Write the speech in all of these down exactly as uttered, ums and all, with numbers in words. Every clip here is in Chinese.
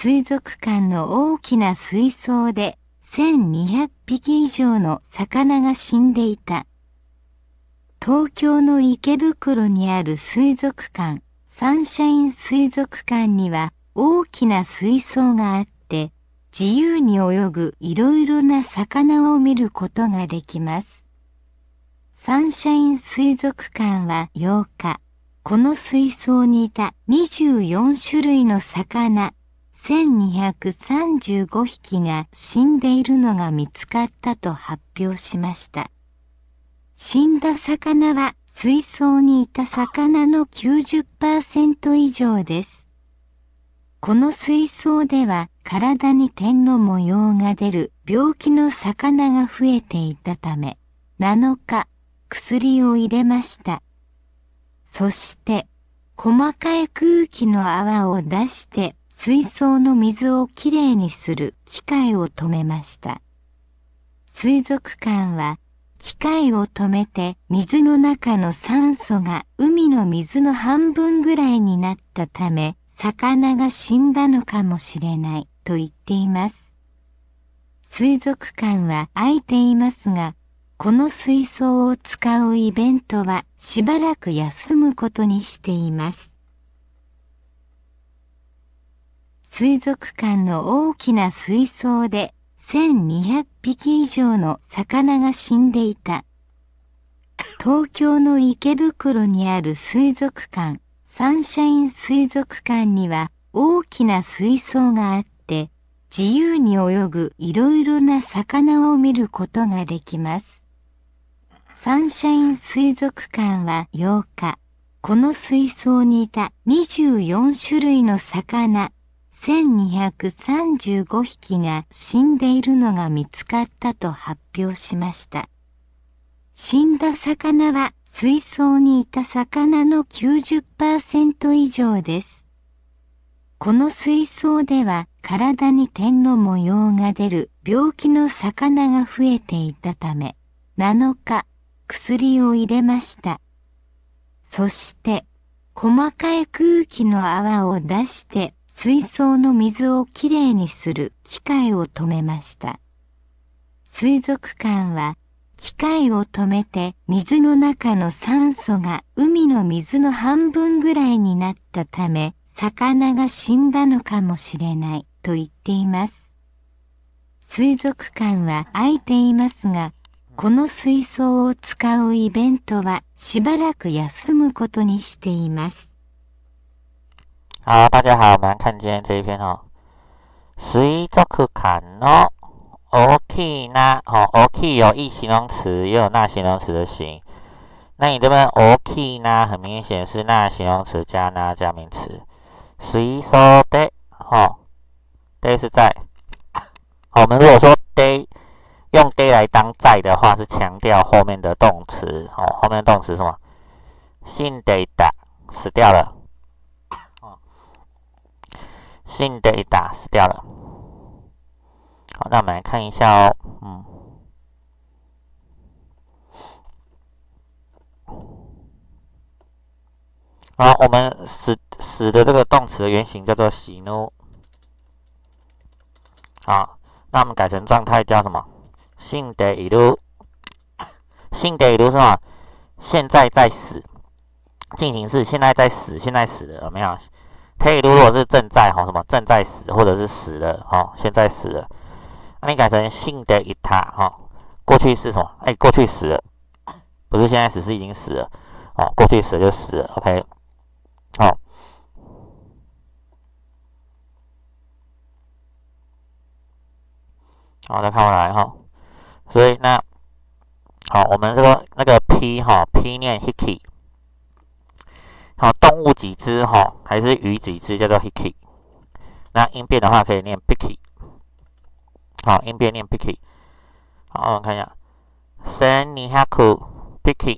水族館の大きな水槽でせんにひゃくぴき以上の魚が死んでいた。東京の池袋にある水族館、サンシャイン水族館には大きな水槽があって、自由に泳ぐいろいろな魚を見ることができます。サンシャイン水族館はようか、この水槽にいたにじゅうよんしゅるいの魚、せんにひゃくさんじゅうごひきが死んでいるのが見つかったと発表しました。死んだ魚は水槽にいた魚の きゅうじゅっパーセント 以上です。この水槽では体に点の模様が出る病気の魚が増えていたため、なのか薬を入れました。そして細かい空気の泡を出して水槽の水をきれいにする機械を止めました。水族館は機械を止めて水の中の酸素が海の水の半分ぐらいになったため、魚が死んだのかもしれないと言っています。水族館は開いていますが、この水槽を使うイベントはしばらく休むことにしています。水族館の大きな水槽でせんにひゃくぴき以上の魚が死んでいた。東京の池袋にある水族館、サンシャイン水族館には大きな水槽があって、自由に泳ぐいろいろな魚を見ることができます。サンシャイン水族館はようか、この水槽にいたにじゅうよんしゅるいの魚、せんにひゃくさんじゅうごひきが死んでいるのが見つかったと発表しました。死んだ魚は水槽にいた魚の きゅうじゅっパーセント 以上です。この水槽では体に点の模様が出る病気の魚が増えていたため、なのか薬を入れました。そして細かい空気の泡を出して水槽の水をきれいにする機械を止めました。水族館は機械を止めて水の中の酸素が海の水の半分ぐらいになったため、魚が死んだのかもしれないと言っています。水族館は開いていますが、この水槽を使うイベントはしばらく休むことにしています。 好，大家好，我们来看今天这一篇哦。水族館の大きな哦，大き有一形容词，也有那形容词的形。那你这边大きな很明显是那形容词加那加名词。水槽で哦，で是在。哦，我们如果说で用で来当在的话，是强调后面的动词哦，后面的动词是什么？死んでいた，死掉了。死んでいた，死掉了。好，那我们来看一下哦，嗯，好，我们死死的这个动词的原型叫做死ぬ。好，那我们改成状态叫什么？死んでいる。死んでいる是什么？现在在死，进行式现在在死，现在死了，有没有？ている如果是正在哈，什么正在死或者是死了哈，现在死了，那你改成死んでいた哈，过去是什么？哎，过去死了，不是现在死，是已经死了哦，过去死了就死了 ，OK， 好，好，再看回来哈，所以那好，我们这个那个 P 哈 P 念 hiki。好，动物几只哈，还是鱼几只叫做 hiki。那音变的话可以念 picky。好，音变念 picky。好，我们看一下，千二百 picky。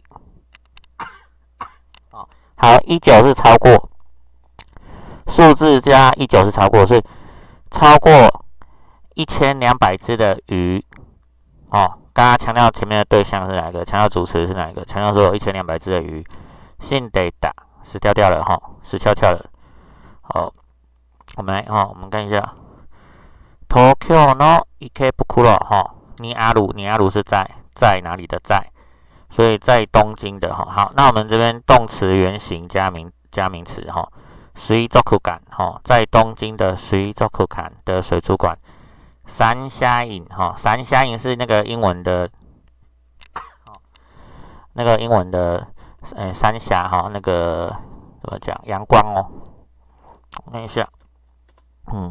好，好，一九是超过，数字加一九是超过，所以超过一千两百只的鱼。哦，刚刚强调前面的对象是哪一个？强调主词是哪一个？强调说有一千两百只的鱼，死んでいた。死掉掉了哈，死翘翘了。好， 我们来哦，我们看一下 Tokyo no Ikebukuro 哈，尼阿鲁，尼阿鲁是在在哪里的在，所以在东京的哈。好，那我们这边动词原形加名加名词哈，水族館哈，在东京的水族館的水族馆。三虾影哈，三虾影是那个英文的，那个英文的，呃，三峡哈，那个怎么讲？阳光哦，我看一下，嗯，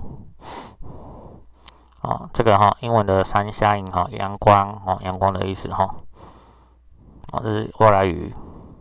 哦，这个哈，英文的三虾影哈，阳光哦，阳光的意思哈，哦，这是外来语，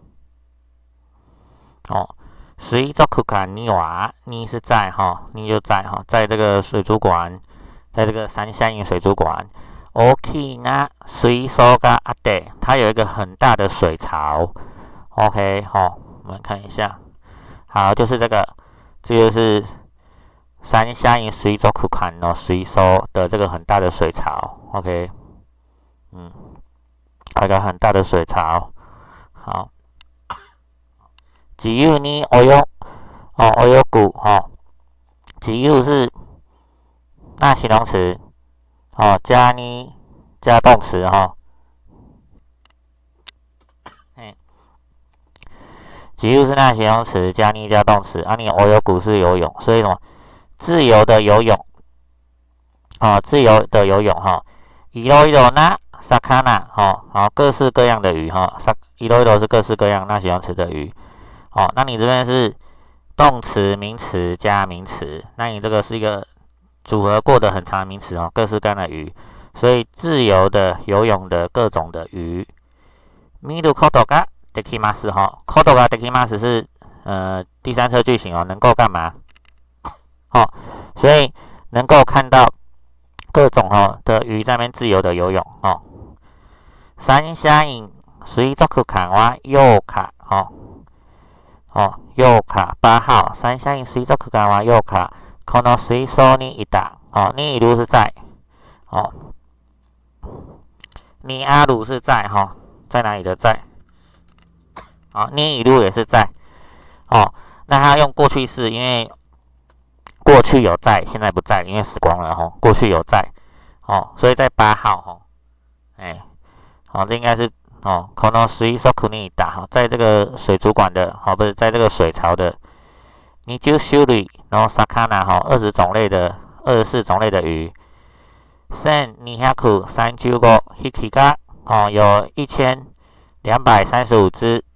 哦，水族館には，你是在哈，你就在哈，在这个水族馆。在这个三峡影水族馆 ，OK 那水槽があって，它有一个很大的水槽。OK， 好，我们看一下，好，就是这个，这就是三峡影水族館の水槽的这个很大的水槽。OK， 嗯，有一个很大的水槽。好，自由に泳哦泳ぐ哦，自由是。那形容词，哦，加呢加动词哈、哦，哎，自由是那形容词，加呢加动词，啊，你游泳股是游泳，所以什么自由的游泳，哦，自由的游泳哈，いろいろな魚，哦，好，各式各样的鱼哈，いろいろ是各式各样那形容词的鱼，哦，那你这边是动词、名词加名词，那你这个是一个。组合过的很长的名词哦，各式各样的鱼，所以自由的游泳的各种的鱼。見ることができます哈，ことができます是呃第三侧句型哦，能够干嘛？哦，所以能够看到各种哦的鱼在那边自由的游泳哦。三峡影水族館はようか哦哦ようか八号三峡影水族館はようか。この水槽にいた哦，にいる是在哦，尼阿鲁是在哈、哦，在哪里的在？哦，にいる也是在哦，那它用过去式，因为过去有在，现在不在，因为死光了哈、哦，过去有在哦，所以在八号哈、哦，哎，好、哦，这应该是哦，この水槽にいた哈，在这个水族馆的，好、哦，不是在这个水槽的。二十種類の魚哈，二十种类的，二十四种类的鱼。千二百三十五匹が哦，有一千两百三十五只。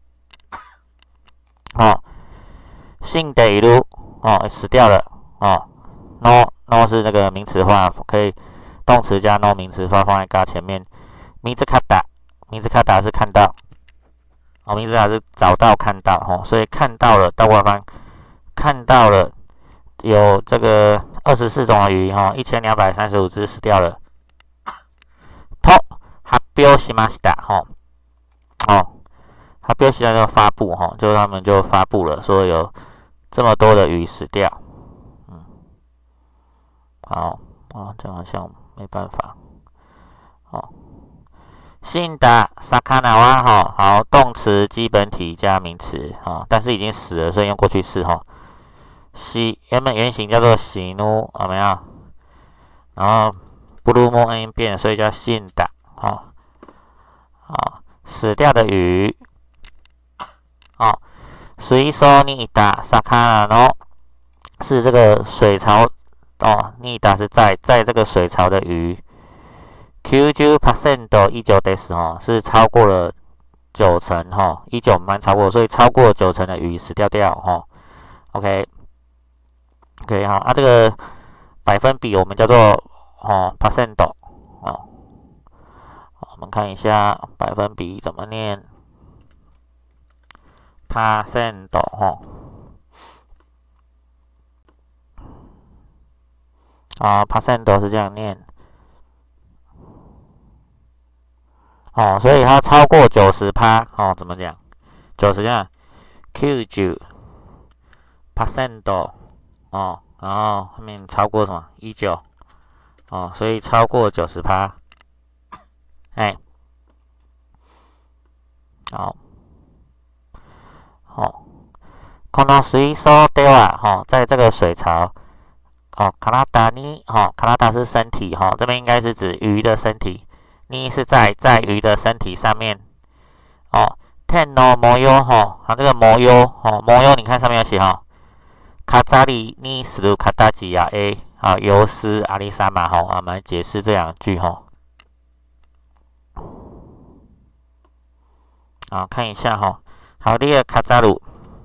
哦，死んでいる哦，死掉了哦。no no 是那个名词化，可以动词加 no 名词化放在嘎前面。見つかった，見つかった是看到，哦，見つかった是找到看到哦，所以看到了到外方。看到了有这个二十四种的鱼哈，一千两百三十五只死掉了。と発表しました哈，哦，発表しました就发布哈，就他们就发布了，说有这么多的鱼死掉。嗯，好，哦，这好像没办法。哦，死んだ魚は哈，好，动词基本体加名词哈，但是已经死了，所以用过去式哈。喜原本原型叫做喜怒，有没有？然后 blue moon 变，所以叫死んだ，哦，好，死掉的鱼，哦，水槽にいた魚の是这个水槽，哦，にいた是在在这个水槽的鱼，きゅうじゅっパーセント以上です哦，是超过了九成哈、哦，依旧蛮超过，所以超过九成的鱼死掉掉哈、哦。OK。OK 好，啊，这个百分比我们叫做哦 percent 哦，我们看一下百分比怎么念 percent 哦，啊 percent 是这样念，哦，所以它超过九十趴哦，怎么讲？九十这样 九十 percent。哦，然后后面超过什么？一九哦，所以超过九十趴。哎，好，好，この水槽では哈，在这个水槽哦，卡拉达尼，哦，卡拉达是身体，哈、哦，这边应该是指鱼的身体，尼是在在鱼的身体上面，哦，天no摩优，哈，它这个摩优，哦，摩优，你看上面有写哈，卡扎里尼斯鲁卡达吉亚 A， 啊，尤斯阿里萨玛，哈，我们来解释这两句，哈。好，看一下哈。好，第二个卡扎鲁，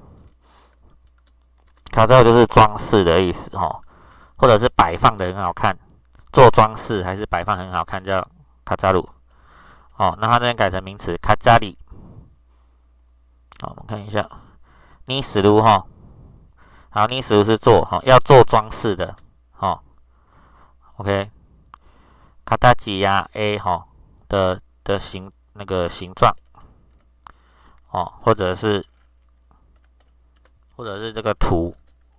卡扎鲁就是装饰的意思哈，或者是摆放的很好看，做装饰还是摆放很好看，叫卡扎鲁。哦，那它这边改成名词卡扎里。好，我们看一下，尼斯鲁哈。好，尼斯鲁是做哈，要做装饰的哈。OK， 卡达吉亚 A 哈的的形那个形状。哦，或者是，或者是这个图，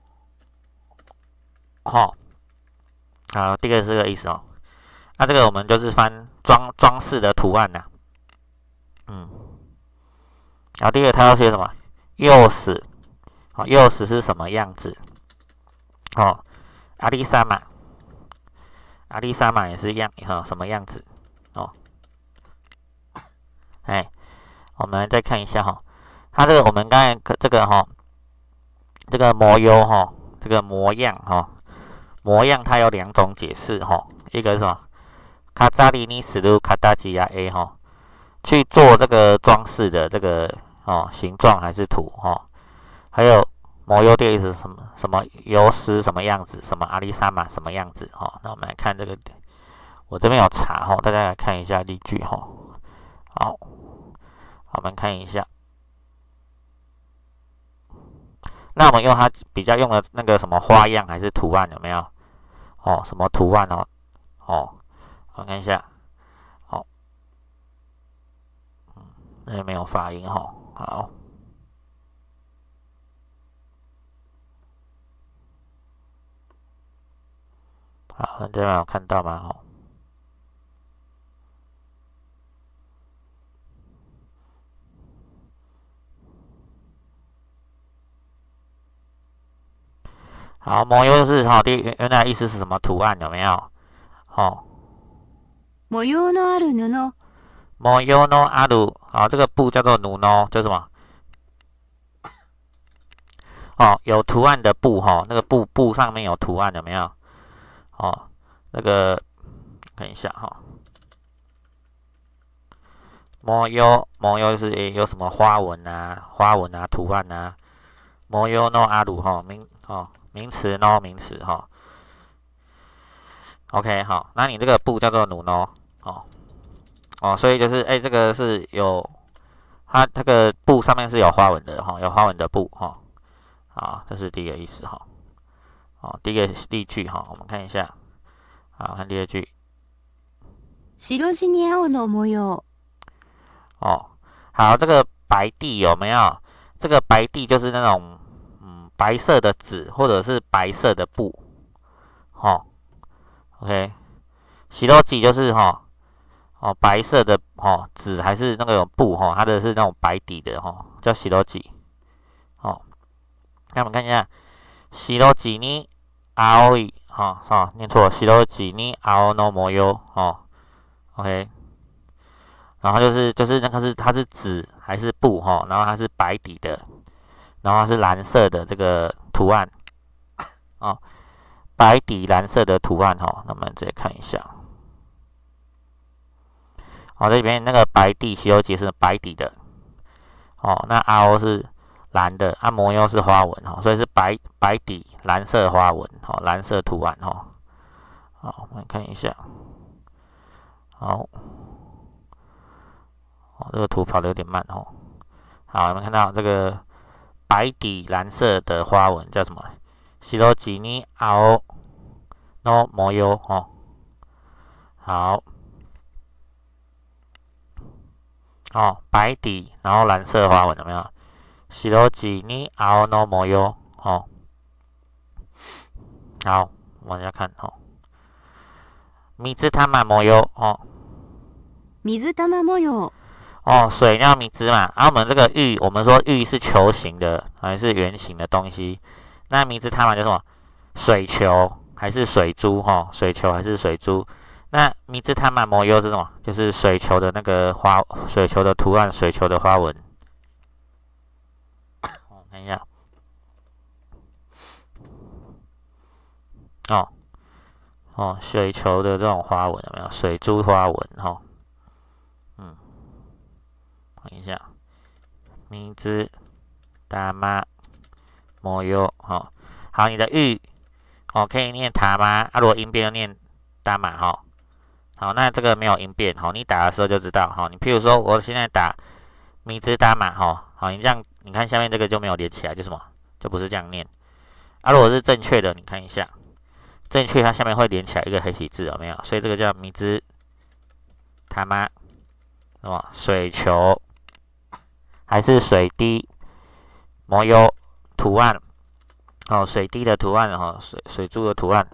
哦，好，第一个是这个意思哦。那这个我们就是翻装装饰的图案呐、啊，嗯。然后第二个它要写什么？幼时，哦，幼时是什么样子？哦，阿丽莎玛，阿丽莎玛也是一样，哈、哦，什么样子？哦，哎。我们再看一下哈，它这个我们刚才这个哈，这个模优哈，这个模样哈，模样它有两种解释哈，一个是什么？卡扎里尼斯鲁卡达吉亚 A 哈，去做这个装饰的这个哦形状还是图哈，还有模优的意思是什么？什么尤斯什么样子？什么阿里萨玛什么样子？哈，那我们来看这个，我这边有查哈，大家来看一下例句哈，好。我们看一下，那我们用它比较用的那个什么花样还是图案有没有？哦，什么图案哦？哦，我看一下，哦，嗯，那没有发音哈、哦，好，好，这边有看到吗？哦。好，模様是哈，第原来意思是什么图案有没有？哦， 模様のある布。 模様のある，好，这个布叫做布呢，叫什么？哦，有图案的布哈，那个布布上面有图案有没有？哦，那个看一下哈，模様模様是诶有什么花纹啊、花纹啊、图案啊？模様のある哈名哦。名词呢，名词哈。OK， 好，那你这个布叫做努呢，哦哦，所以就是哎、欸，这个是有它这个布上面是有花纹的哈，有花纹的布哈。好，这是第一个意思哈。哦，第一个例句哈，我们看一下。好，看第二句。 白地に青の模様。 哦，好，这个白地有没有？这个白地就是那种。白色的纸或者是白色的布，哦 ，OK， 洗肉机就是哈，哦，白色的哦纸还是那个布哈，它的是那种白底的哈，叫洗肉机，哦，那我们看一下，洗肉机に青い，哈，哈，念错，洗肉機に青の模様，哦 ，OK， 然后就是就是那个是它是纸还是布哈，然后它是白底的。然后它是蓝色的这个图案，哦，白底蓝色的图案哈、哦，那我们直接看一下。好、哦，这里面那个白地西游记是白底的，哦，那 R O 是蓝的，按摩优是花纹哈、哦，所以是白白底蓝色花纹，哦，蓝色图案哈、哦。好，我们看一下，好，哦，这个图跑的有点慢哦。好，我们看到这个。白底蓝色的花纹叫什么？白地に青の模様哦。好，哦，白底然后蓝色花纹有没有？白地に青の模様哦。好，往下看哦。水玉模様哦。 水玉模様。 哦，水尿米汁嘛，啊，我们这个玉，我们说玉是球形的还是圆形的东西，那米汁它嘛叫什么？水球还还是水珠哈？水球还是水珠？那米兹塔玛摩优是什么？就是水球的那个花，水球的图案，水球的花纹。我看一下，哦哦，水球的这种花纹有没有？水珠花纹哈？嗯，看一下，米兹塔玛摩优哈。好，你的玉哦可以念塔玛，啊如果音变就念达玛哈。好，那这个没有音变，好，你打的时候就知道，好，你譬如说我现在打米兹达玛，哈，好，你这样，你看下面这个就没有连起来，就什么，就不是这样念。啊，如果是正确的，你看一下，正确它下面会连起来一个黑体字，有没有？所以这个叫米兹塔玛，什么水球还是水滴摩优图案，哦，水滴的图案，哈，水水珠的图案。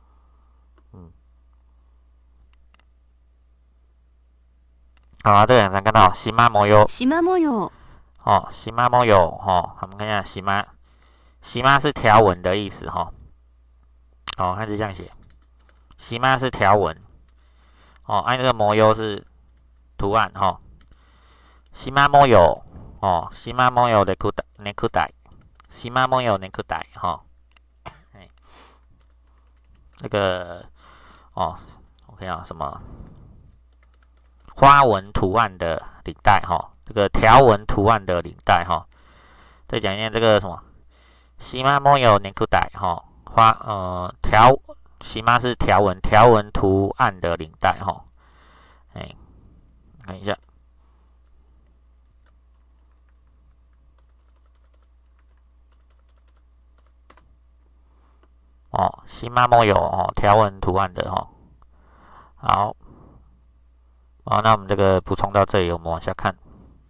好啊，这个很常看到西马模様。 縞模様。 哦，西马模様，哦，我们看一下西马，西马是条纹的意思，哈、哦。哦，它是这样写，西马是条纹。哦，按、啊、这个模様是图案，哈、哦。西马模様，哦，西马模様的裤带，内裤带，西马模様内裤带，哈。哎，这个，哦，我看啊，什么？花纹图案的领带哈，这个条纹图案的领带哈。再讲一遍这个什么，西马模様内裤带哈，花呃条西马是条纹条纹图案的领带哈。哎，看一下，哦，西马模様哦条纹图案的哈。好。好，那我们这个补充到这里，我们往下看。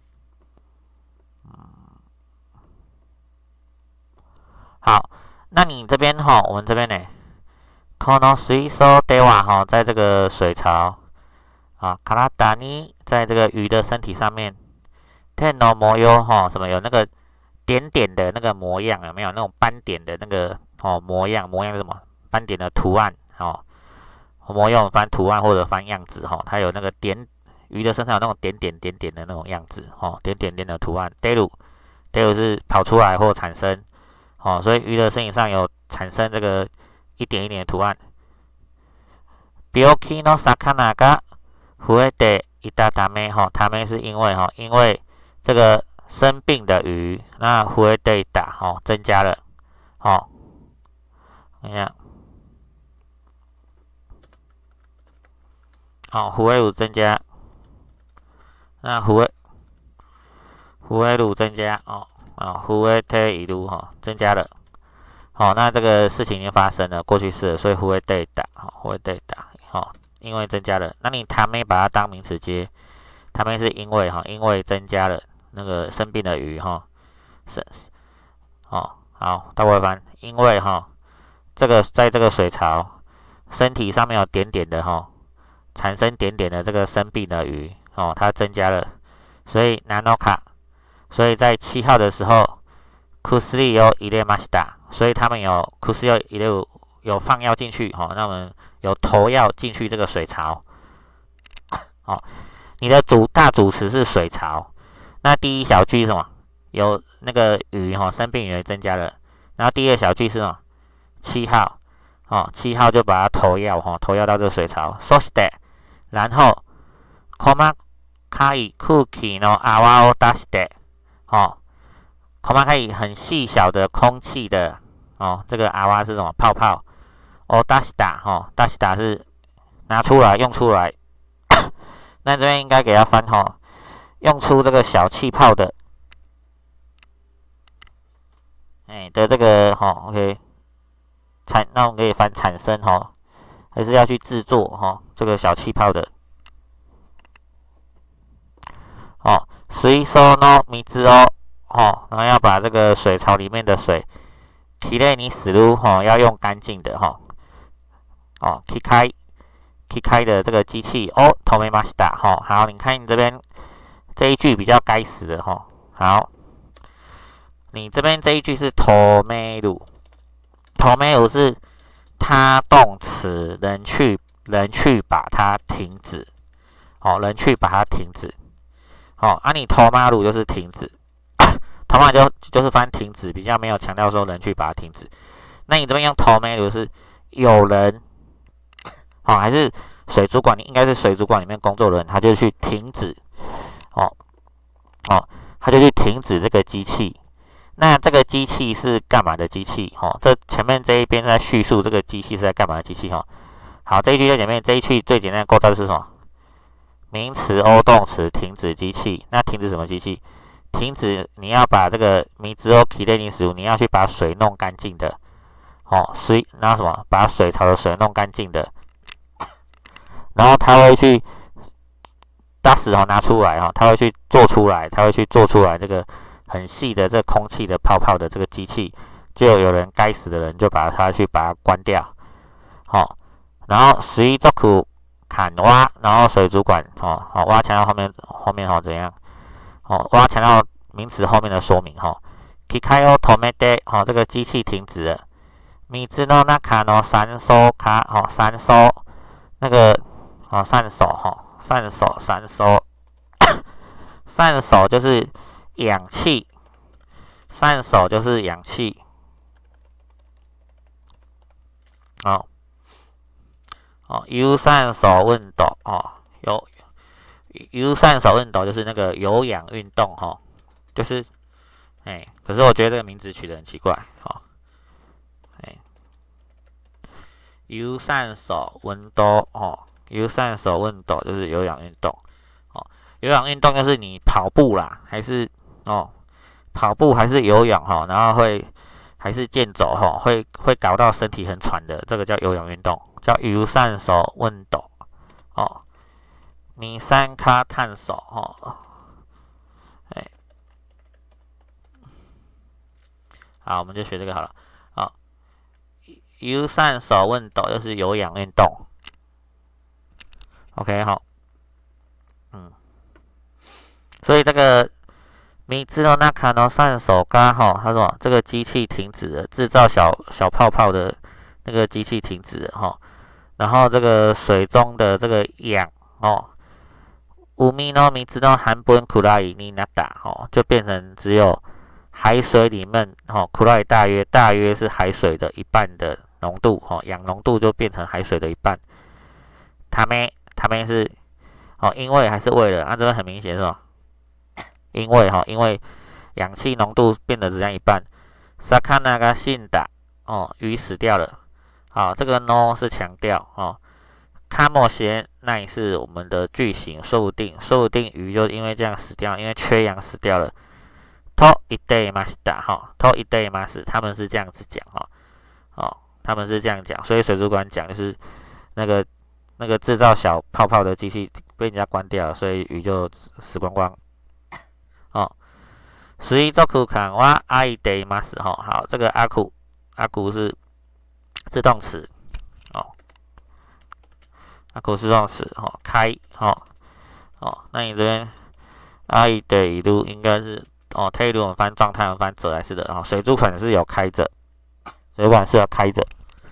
好，那你这边哈，我们这边呢，この水槽では哈，在这个水槽啊，卡拉达尼在这个鱼的身体上面，天の模様哈，什么有那个点点的那个模样，有没有那种斑点的那个哦模样？模样是什么？斑点的图案哦。模样翻图案或者翻样子哈，它有那个点鱼的身上有那种点点点点的那种样子哈，点点点的图案。出る，出る是跑出来或产生哦，所以鱼的身体上有产生这个一点一点的图案。病気の魚が増えていたため哈，ため是因为哈，因为这个生病的鱼，那増えていた哈增加了，好，看一下。好，虎尾乳增加，那虎尾虎尾乳增加哦，啊，虎尾退一路哈增加了，好、哦，那这个事情已经发生了，过去式，所以虎尾对打，好，虎尾对打，好，因为增加了，那你他没把它当名词接，他们是因为哈，因为增加了那个生病的鱼哈，是，哦，好，倒回翻，因为哈，这个在这个水槽身体上面有点点的哈。产生点点的这个生病的鱼哦，它增加了，所以ナノ卡，所以在七号的时候，库斯利有伊列马西达，所以他们有库斯利伊列有放药进去哦，那我们有投药进去这个水槽，哦，你的主大主词是水槽，那第一小句是什么？有那个鱼哈、哦、生病鱼增加了，然后第二小句是什么？七号哦，七号就把它投药哈、哦，投药到这个水槽，そして。然后，細かい空気の泡を出して，哦，細かい很细小的空气的，哦，这个泡是什么？泡泡。を出した，哦，出した是拿出来，用出来。那这边应该给它翻哦，用出这个小气泡的，哎的这个，哦 ，OK， 产，那我们可以翻产生，哦。还是要去制作哈、哦，这个小气泡的哦，水槽の水を哦，然后要把这个水槽里面的水，きれいにする哈，要用干净的哈、哦，哦，機械機械的这个机器哦，止めました哈，好，你看你这边这一句比较该死的哈、哦，好，你这边这一句是止める，止める是。 他动词人去人去把它停止，哦，人去把它停止，哦，啊你头马鲁就是停止，头马就就是翻停止，比较没有强调说人去把它停止。那你这边用头马鲁是有人，哦，还是水族馆？应该是水族馆里面工作的人，他就去停止，哦哦，他就去停止这个机器。那这个机器是干嘛的机器？哦，这前面这一边在叙述这个机器是在干嘛的机器？哦，好，这一句在前面，这一句最简单的构造是什么？名词、欧动词，停止机器。那停止什么机器？停止你要把这个米之后提炼食物，你要去把水弄干净的。哦，水，然后什么？把水槽的水弄干净的。然后他会去把石头拿出来哈，他会去做出来，他会去做出来这个很细的这空气的泡泡的这个机器，就有人该死的人就把它去把它关掉，好、哦，然后十一作苦砍挖，然后水族馆哦，好、哦、挖强调后面后面哦怎样，哦挖强调名词后面的说明哈、哦，機械を止めて哦这个机器停止了，水の中の酸素化哦酸素那个哦酸素哈、哦。散手，散手，散手就是氧气，散手就是氧气，哦，哦，有酸手运动哦，有有酸手运动就是那个有氧运动哈、哦，就是，哎，可是我觉得这个名字取得很奇怪，哦，哎，有酸手运动哦。有酸手运动就是有氧运动，哦，有氧运动就是你跑步啦，还是哦跑步还是有氧哈、哦，然后会还是健走哈、哦，会会搞到身体很喘的，这个叫有氧运动，叫有酸手运动，哦，二酸化碳素哦，哎，好，我们就学这个好了，好、哦，有酸手运动就是有氧运动。OK， 好，嗯，所以这个米兹诺那卡诺散手嘎哈，他说这个机器停止了，制造小小泡泡的那个机器停止了哈，然后这个水中的这个氧哦，五米诺米兹诺含本库拉伊尼那达哦，就变成只有海水里面哦，库拉伊大约大约是海水的一半的浓度哦，氧浓度就变成海水的一半，他们。他们是哦，因为还是为了，啊，这边很明显是吧？因为哈、哦，因为氧气浓度变得只剩一半。萨卡那个信达哦，鱼死掉了。好、哦，这个 no 是强调哦。卡莫些那也是我们的句型，说不定说不定鱼就因为这样死掉，因为缺氧死掉了。to ide masta 哈 ，to ide mas， 他们是这样子讲哈、哦，哦，他们是这样讲，所以水族馆讲就是那个。那个制造小泡泡的机器被人家关掉了，所以鱼就死光光。哦，十一作苦看我爱得马斯哈，好，这个阿苦阿苦是自动词哦，阿苦自动词哦，开哦哦，那你这边爱得一路应该是哦，推路我们翻状态，我们翻折来是的哦，水族馆是有开着，水族馆是有开着。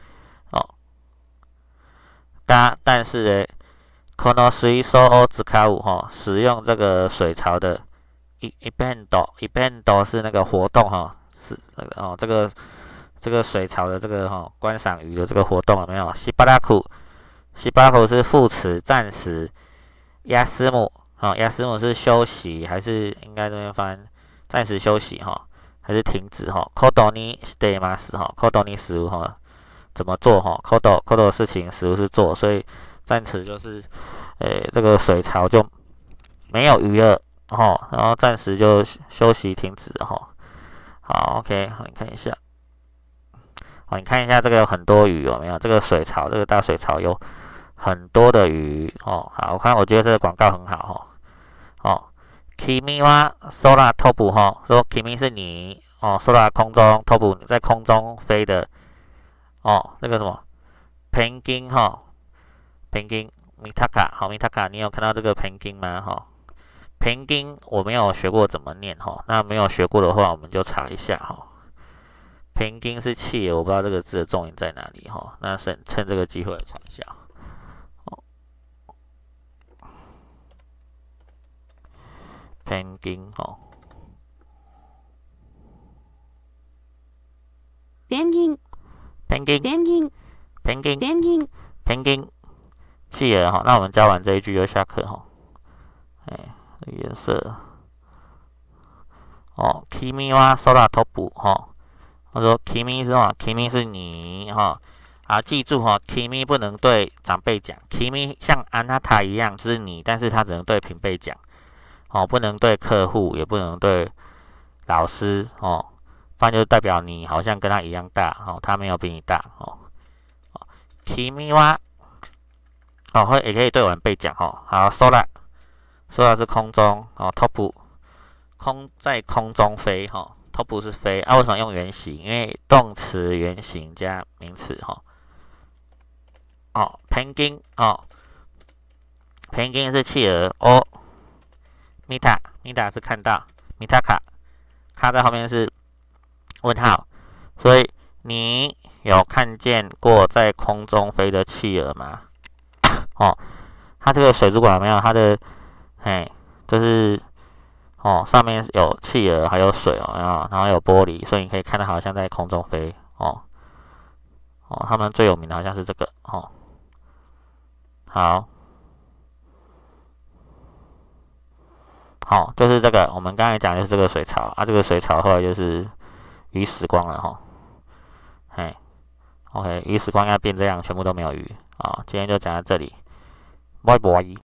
但但是呢，可能水槽を使う哈，使用这个水槽的一一边斗一边斗是那个活动哈，是那个哦这个这个水槽的这个哈、哦、观赏鱼的这个活动有没有？西巴拉库，西巴拉库是副词，暂时。亚斯姆，好、哦，亚斯姆是休息还是应该这边翻暂时休息哈、哦，还是停止哈？コドニしてます哈，コドニする哈。怎么做哈 ？Kodo Kodo 的事情，食物是做，所以暂时就是，诶，这个水槽就没有鱼了哦，然后暂时就休息停止哈。好 ，OK， 好，你看一下，好，你看一下这个有很多鱼有没有？这个水槽，这个大水槽有很多的鱼哦。好，我看我觉得这个广告很好哈。哦 ，Kimi wa Sora Top 哈，说 Kimi 是你哦 ，Sora 空中 Top 在空中飞的。哦，那个什么，penguin 哈 ，penguin mitaka 好 mitaka， 你有看到这个 penguin 吗？哈 ，penguin 我没有学过怎么念哈，那没有学过的话，我们就查一下哈 penguin 是企鹅，我不知道这个字的重音在哪里哈、哦。那趁趁这个机会查一下。哦 penguin 哦。 penguin penguin penguin penguin penguin penguin 企鹅哈。那我们教完这一句就下课哈。哎，颜色。哦 ，kimi wa sora topu 哈。我说 kimi 是什么 ？kimi 是你哈。啊，记住哈 ，kimi 不能对长辈讲 ，kimi 像安娜塔一样是你，但是他只能对平辈讲。哦，不能对客户，也不能对老师哦。不然就代表你好像跟他一样大哦，他没有比你大哦。kimi wa 哦，会也可以对晚辈讲哦。好 ，sora，sora 是空中哦 ，top 空在空中飞哈、哦、，top 是飞啊。为什么用原形？因为动词原形加名词哈、哦。哦 ，penguin 哦 ，penguin 是企鹅哦。mita mita 是看到 mitaka， 卡在后面是问号，所以你有看见过在空中飞的企鹅吗？哦，它这个水族馆没有，它的，嘿，就是哦，上面有企鹅，还有水哦，然后然后有玻璃，所以你可以看到好像在空中飞哦。哦，他们最有名的好像是这个哦。好。好、哦，就是这个，我们刚才讲的就是这个水槽啊，这个水槽后来就是鱼死光了哈。嘿 ，OK， 鱼死光要变这样，全部都没有鱼啊、哦。今天就讲到这里，拜拜。